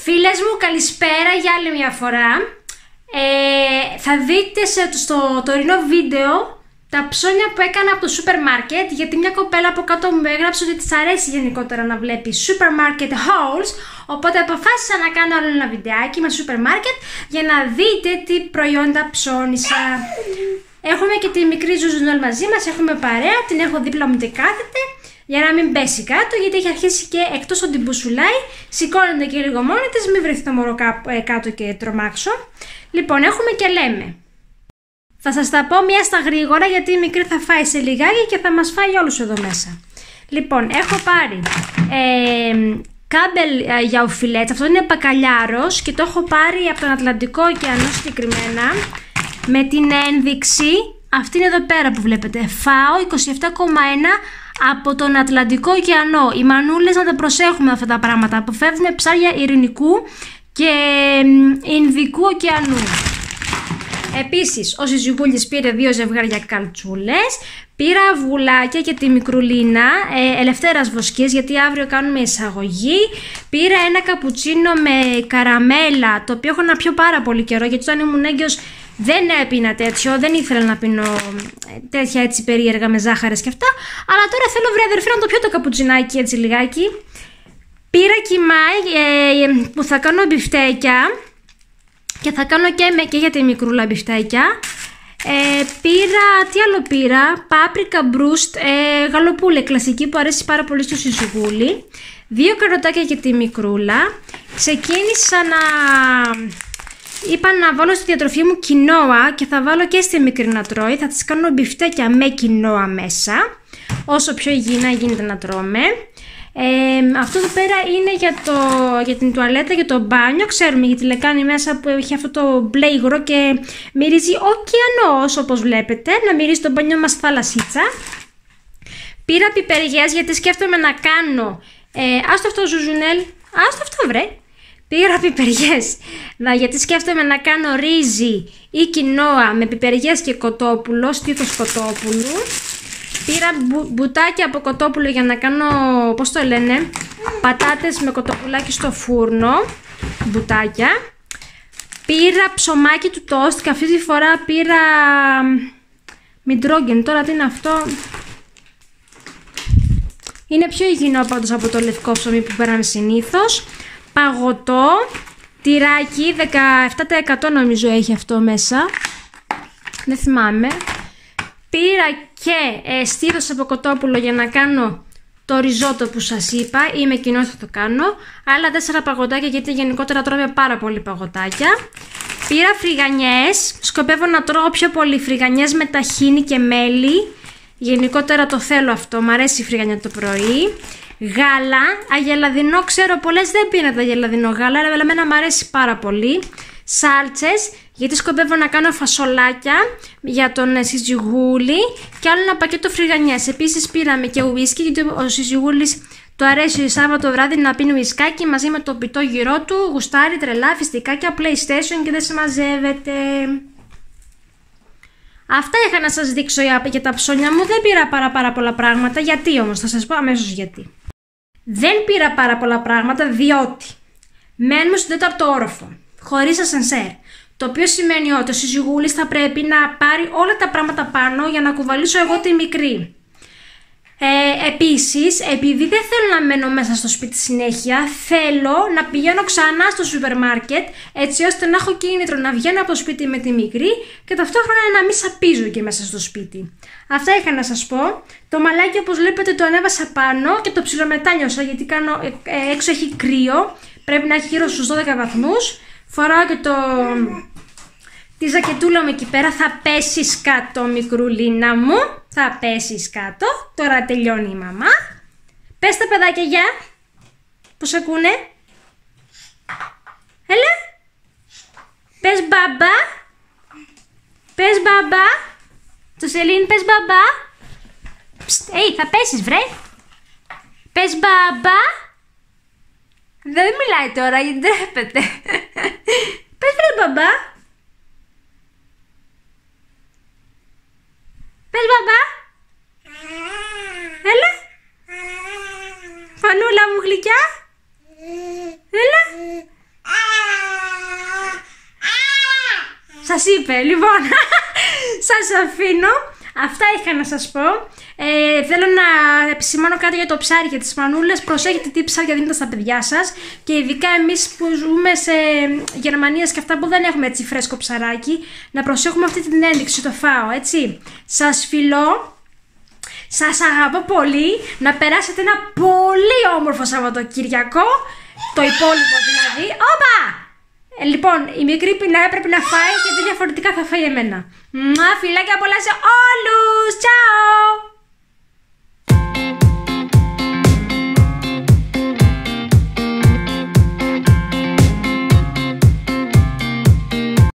Φίλες μου, καλησπέρα για άλλη μια φορά. Θα δείτε στο τωρινό βίντεο τα ψώνια που έκανα από το σούπερ μάρκετ, γιατί μια κοπέλα από κάτω μου έγραψε ότι της αρέσει γενικότερα να βλέπει σούπερ μάρκετ hauls, οπότε αποφάσισα να κάνω άλλο ένα βιντεάκι με σούπερ μάρκετ για να δείτε τι προϊόντα ψώνισα. Έχουμε και τη μικρή Ζουζουνόλ μαζί μας, έχουμε παρέα, την έχω δίπλα μου και κάθεται για να μην πέσει κάτω, γιατί έχει αρχίσει και εκτός ότι μπουσουλάει, σηκώνεται και λίγο μόνη της, μην βρεθεί το μωρό κάτω και τρομάξω. Λοιπόν, έχουμε και λέμε. Θα σας τα πω μία στα γρήγορα, γιατί η μικρή θα φάει σε λιγάκι και θα μας φάει όλους εδώ μέσα. Λοιπόν, έχω πάρει κάμπελ για οφειλέτς, αυτό είναι μπακαλιάρος και το έχω πάρει από τον Ατλαντικό ωκεανό συγκεκριμένα, με την ένδειξη, αυτή είναι εδώ πέρα που βλέπετε, ΦΑΟ 27,1 από τον Ατλαντικό ωκεανό. Οι μανούλες να τα προσέχουμε αυτά τα πράγματα, αποφεύγουμε ψάρια ειρηνικού και Ινδικού ωκεανού. Επίσης, ο Ζιζιγούλης πήρε 2 ζευγάρια καλτσούλες, πήρα αυγουλάκια και τη μικρουλίνα ελευθέρας βοσκής, γιατί αύριο κάνουμε εισαγωγή. Πήρα ένα καπουτσίνο με καραμέλα, το οποίο έχω να πιω πάρα πολύ καιρό, γιατί όταν ήμουν έγκυος δεν έπινα τέτοιο, δεν ήθελα να πίνω τέτοια έτσι περίεργα με ζάχαρες και αυτά, αλλά τώρα θέλω, βρε αδερφή, να το πιω το καπουτσινάκι έτσι λιγάκι. Πήρα κιμάι που θα κάνω μπιφτέκια και θα κάνω και για τη μικρούλα μπιφτέκια. Πήρα, τι άλλο πήρα, πάπρικα μπρούστ, γαλοπούλε κλασική που αρέσει πάρα πολύ στο Ζιζουγούλη. 2 καροτάκια για τη μικρούλα. Ξεκίνησα είπα να βάλω στη διατροφή μου κοινόα και θα βάλω και στη μικρή να τρώει. Θα τις κάνω μπιφτέκια με κοινόα μέσα, όσο πιο υγιεινά γίνεται να τρώμε. Αυτό εδώ πέρα είναι για την τουαλέτα, για το μπάνιο. Ξέρουμε για τη λεκάνη μέσα που έχει αυτό το μπλε υγρό και μυρίζει ωκεανός, όπως βλέπετε. Να μυρίζει το μπάνιο μας θαλασσίτσα. Πήρα πιπεριές γιατί σκέφτομαι να κάνω άστο αυτό Ζουζουνέλ, άστο αυτό βρε. Πήρα πιπεριές γιατί σκέφτομαι να κάνω ρύζι ή κοινόα με πιπεριές και κοτόπουλο, στήθος κοτόπουλου. Πήρα μπουτάκια από κοτόπουλο για να κάνω, πώς το λένε, πατάτες με κοτοπουλάκι στο φούρνο, μπουτάκια. Πήρα ψωμάκι του τόστ και αυτή τη φορά πήρα μιντρόγγεν. Τώρα τι είναι αυτό? Είναι πιο υγιεινό πάντως από το λευκό ψωμί που πέραμε συνήθως. Παγωτό, τυράκι, 17% νομίζω έχει αυτό μέσα, δεν θυμάμαι. Πήρα και στήθος από κοτόπουλο για να κάνω το ριζότο που σας είπα, ή με κοινό θα το κάνω. Άλλα 4 παγωτάκια, γιατί γενικότερα τρώμε πάρα πολύ παγωτάκια. Πήρα φρυγανιές, σκοπεύω να τρώω πιο πολύ φρυγανιές με ταχίνι και μέλι. Γενικότερα το θέλω αυτό, μου αρέσει η φρυγανιά το πρωί. Γάλα, αγελαδινό, ξέρω πολλές δεν πίνετε αγελαδινό γάλα, αλλά εμένα μου αρέσει πάρα πολύ. Σάλτσες, γιατί σκοπεύω να κάνω φασολάκια για τον Ζιζιγούλη και άλλο ένα πακέτο φρυγανιές. Επίσης πήραμε και ουίσκι, γιατί ο Ζιζιγούλης του αρέσει Σάββατο βράδυ να πίνει ουισκάκι μαζί με το πιτό γυρό του, γουστάρει τρελά φιστικάκια, PlayStation και δεν συμμαζεύεται. Αυτά είχα να σας δείξω για τα ψώνια μου. Δεν πήρα πάρα πολλά πράγματα. Γιατί όμως? Θα σας πω αμέσως γιατί. Δεν πήρα πάρα πολλά πράγματα διότι μένουμε στον 4ο όροφο, χωρίς ασανσέρ. Το οποίο σημαίνει ότι ο Ζιζιγούλης θα πρέπει να πάρει όλα τα πράγματα πάνω για να κουβαλήσω εγώ τη μικρή. Επίσης, επειδή δεν θέλω να μένω μέσα στο σπίτι συνέχεια, θέλω να πηγαίνω ξανά στο σούπερ μάρκετ, έτσι ώστε να έχω κίνητρο να βγαίνω από το σπίτι με τη μικρή και ταυτόχρονα να μην σαπίζω και μέσα στο σπίτι. Αυτά είχα να σας πω. Το μαλάκι, όπως βλέπετε, το ανέβασα πάνω και το ψιλομετάνιωσα, γιατί έξω έχει κρύο, πρέπει να έχει γύρω στους 12 βαθμούς. Φοράω και τη ζακετούλα μου εκεί πέρα. Θα πέσεις κάτω, μικρουλίνα μου. Θα πέσεις κάτω. Τώρα τελειώνει η μαμά. Πες τα παιδάκια γεια. Πώς ακούνε? Έλα. Πες μπαμπά. Πες μπαμπά. Το Σελήν, πες μπαμπά. Θα πέσεις βρε. Πες μπαμπά. Δεν μιλάει τώρα, γιατί ντρέπεται. Πες βρε μπαμπά. Πες μπαμπά. Έλα. Φανούλα μου γλυκιά. Έλα. Σας είπε, λοιπόν. Σας αφήνω. Αυτά είχα να σας πω. Θέλω να επισημάνω κάτι για το ψάρι για τις μανούλες. Προσέχετε τι ψάρια δίνετε στα παιδιά σας. Και ειδικά εμείς που ζούμε σε Γερμανία και αυτά που δεν έχουμε έτσι φρέσκο ψαράκι, να προσέχουμε αυτή την ένδειξη, το φάω, έτσι. Σας φιλώ. Σας αγαπώ πολύ. Να περάσετε ένα πολύ όμορφο Σαββατοκυριακό. Το υπόλοιπο δηλαδή. Όπα! Λοιπόν, η μικρή Πινά έπρεπε να φάει γιατί διαφορετικά θα φάει εμένα. Φιλάκια πολλά σε όλους! Τσάου!